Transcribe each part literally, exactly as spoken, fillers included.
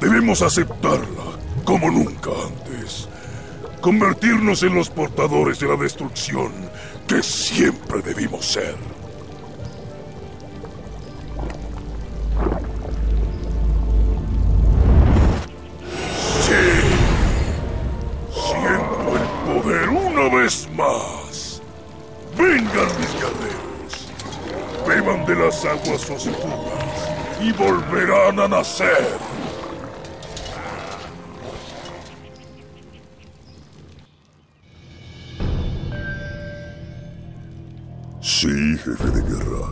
Debemos aceptarla como nunca antes. Convertirnos en los portadores de la destrucción que siempre debimos ser. Sí. Siento el poder una vez más. Vengan mis guerreros. Beban de las aguas oscuras y volverán a nacer. Sí, jefe de guerra.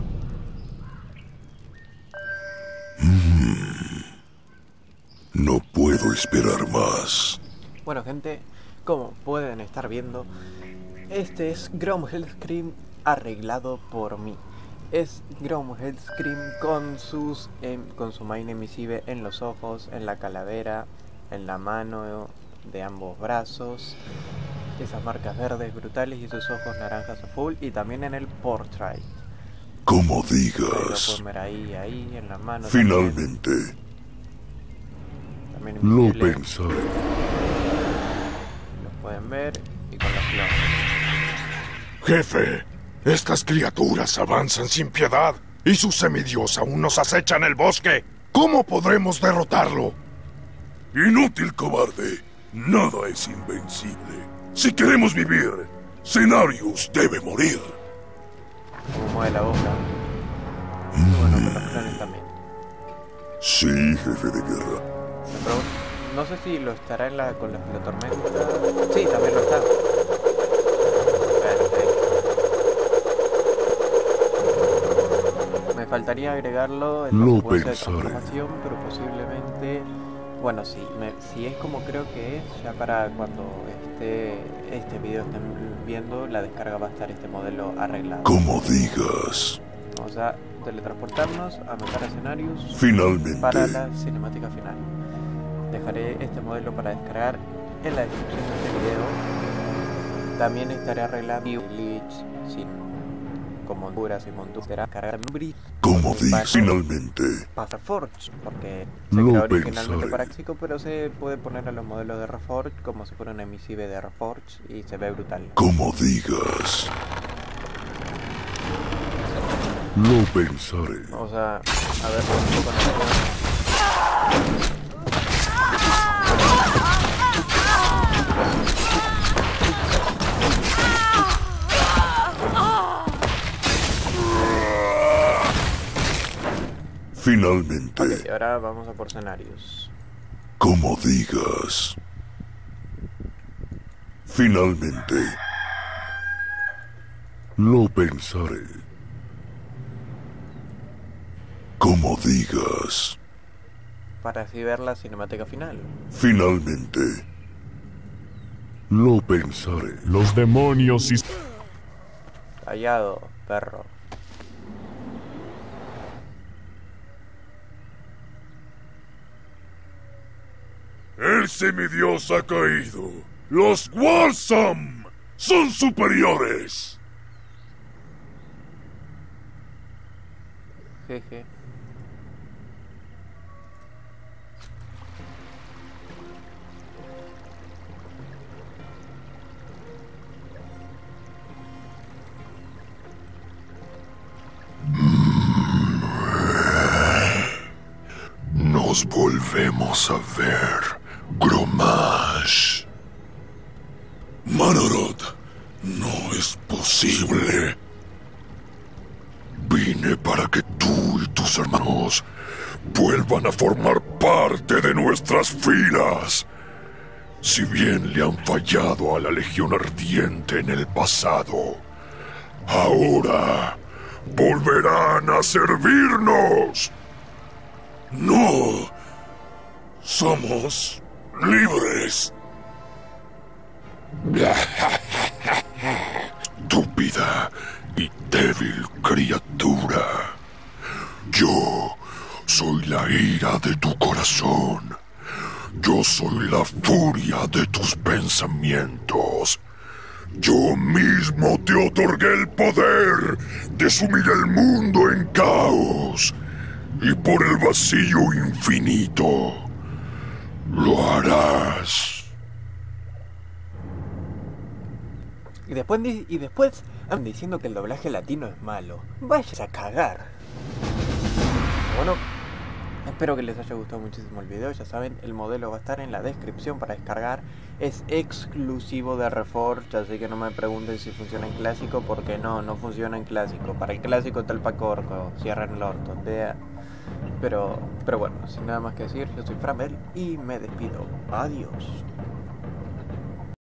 Mm. No puedo esperar más. Bueno, gente, como pueden estar viendo, este es Grom Hellscream arreglado por mí. Es Grom Hellscream con sus eh, con su main emisive en los ojos, en la calavera, en la mano de ambos brazos, esas marcas verdes brutales y sus ojos naranjas azul, y también en el portrait. Como Ahí digas. lo pueden ver ahí, ahí, en la mano. Finalmente. También, también Lo invisible. pensaré. Lo pueden ver y con las flores. Jefe, estas criaturas avanzan sin piedad y su semidios aún nos acecha en el bosque. ¿Cómo podremos derrotarlo? Inútil, cobarde. Nada es invencible. Si queremos vivir, Cenarius debe morir. Como mueve la boca. Y bueno, con las flores también. Sí, jefe de guerra. Pero no sé si lo estará en la, con la, la tormenta. Sí, también lo está. Perfecto. Me faltaría agregarlo en la Lo secuencia de pensaré. transformación, pero posiblemente... Bueno, sí, me, si es como creo que es, ya para cuando esté este video estén viendo, la descarga va a estar este modelo arreglado. Como digas. Vamos a teletransportarnos a meter escenarios Finalmente. para la cinemática final. Dejaré este modelo para descargar en la descripción de este video. También estaré arreglando glitch sin con monturas y monturas. Será cargar Bridge. Como digas. Finalmente. Para Reforge, porque se Lo creó originalmente pensaré. para Xico, pero se puede poner a los modelos de Reforge como si fuera una emisive de Reforge y se ve brutal. Como digas. Lo pensaré. Vamos a, a ver un poco en Finalmente. Ok, ahora vamos a por escenarios. Como digas. Finalmente. Lo pensaré. Como digas. Para así ver la cinemática final. Finalmente. Lo pensaré. Los demonios y... Callado, perro. El semidios ha caído. Los Warsam son superiores. Jeje. Nos volvemos a ver, Grommash. Manoroth, no es posible. Vine para que tú y tus hermanos vuelvan a formar parte de nuestras filas. Si bien le han fallado a la Legión Ardiente en el pasado, ahora volverán a servirnos. No, somos libres. Estúpida y débil criatura. Yo soy la ira de tu corazón. Yo soy la furia de tus pensamientos. Yo mismo te otorgué el poder de sumir el mundo en caos. Y por el vacío infinito, Lo harás. Y después, di- y después andan diciendo que el doblaje latino es malo. Vayas a cagar. Bueno, espero que les haya gustado muchísimo el video. Ya saben, el modelo va a estar en la descripción para descargar. Es exclusivo de Reforged, así que no me pregunten si funciona en clásico, porque no, no funciona en clásico. Para el clásico está el pack orco, cierran el orto. de- Pero, pero bueno, sin nada más que decir, yo soy Framel y me despido. Adiós.